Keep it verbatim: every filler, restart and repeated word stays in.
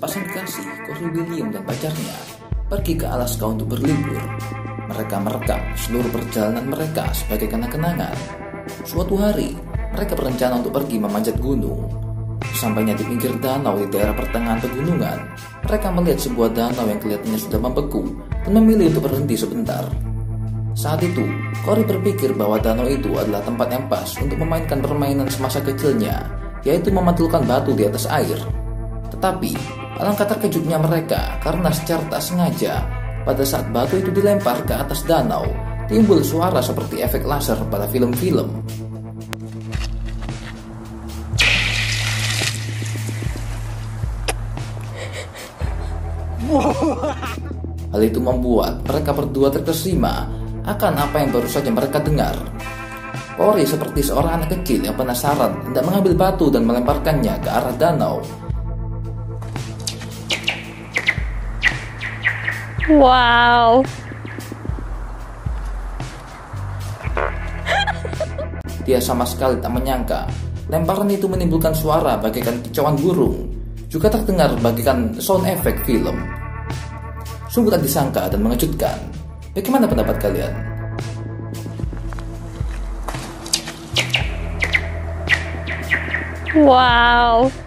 Sepasang kekasih, Cory William dan pacarnya, pergi ke Alaska untuk berlibur. Mereka merekam seluruh perjalanan mereka sebagai kenang-kenangan. Suatu hari, mereka berencana untuk pergi memanjat gunung. Sampainya di pinggir danau di daerah pertengahan pegunungan, mereka melihat sebuah danau yang kelihatannya sudah membeku dan memilih untuk berhenti sebentar. Saat itu, Cory berpikir bahwa danau itu adalah tempat yang pas untuk memainkan permainan semasa kecilnya, yaitu memantulkan batu di atas air. Tetapi, alangkah terkejutnya mereka karena secara tak sengaja, pada saat batu itu dilempar ke atas danau, timbul suara seperti efek laser pada film-film. Hal itu membuat mereka berdua terkesima akan apa yang baru saja mereka dengar. Cory seperti seorang anak kecil yang penasaran hendak mengambil batu dan melemparkannya ke arah danau. Wow. Dia sama sekali tak menyangka lemparan itu menimbulkan suara bagaikan kicauan burung, juga terdengar bagaikan sound effect film. Sungguh tak disangka dan mengejutkan. Bagaimana pendapat kalian? Wow.